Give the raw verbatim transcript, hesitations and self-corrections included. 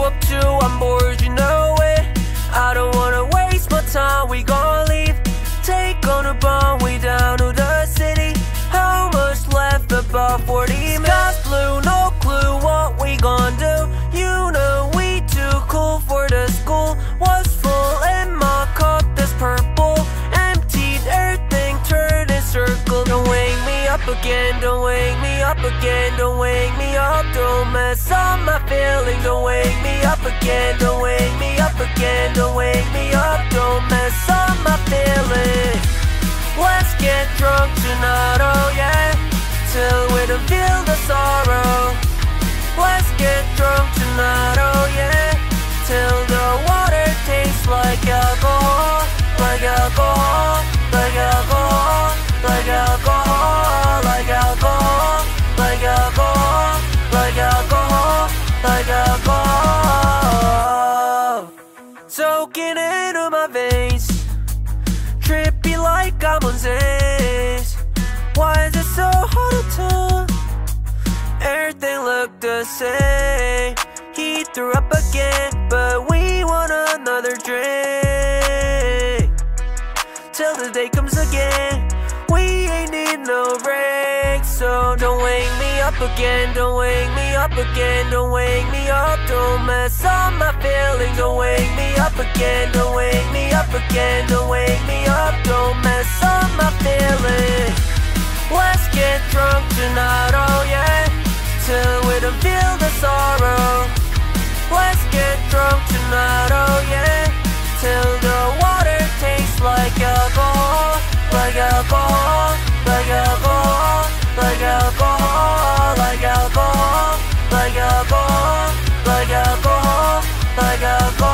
up to, I'm bored, you know it. I don't wanna waste my time, we gon' leave. Take on a bomb, we down to the city. How much left? About forty minutes. Sky's blue, no clue what we gon' do. You know we too cool for the school. Was full in my cup, this purple. Emptied, everything turned in circle. Don't wake me up again, don't wake me up again. Don't wake me up, don't mess up my feelings. Don't wake me up again, don't wake me up again. Don't wake me up, don't mess up my feelings. Let's get drunk tonight, oh yeah, till we don't feel the sorrow. Let's get drunk tonight, oh yeah, till the water tastes like alcohol. Like alcohol, like alcohol, like alcohol, like alcohol, like alcohol, like alcohol, like alcohol. Soaking into my veins, trippy like I'm on Z's. Why is it so hard to tell? Everything looked the same. He threw up again, but we want another drink. Till the day comes again, we ain't need no break. So don't wake me up again, don't wake me up again. Don't wake me up, don't mess up my feelings. Don't wake me up again, don't wake me up again. Don't wake me up, don't mess up my feelings. Let's get drunk tonight, oh yeah, till we don't feel the sorrow. Let's get drunk tonight, oh yeah, till the water tastes like alcohol. Like alcohol, like alcohol, like alcohol, like alcohol, like alcohol, like alcohol, like alcohol.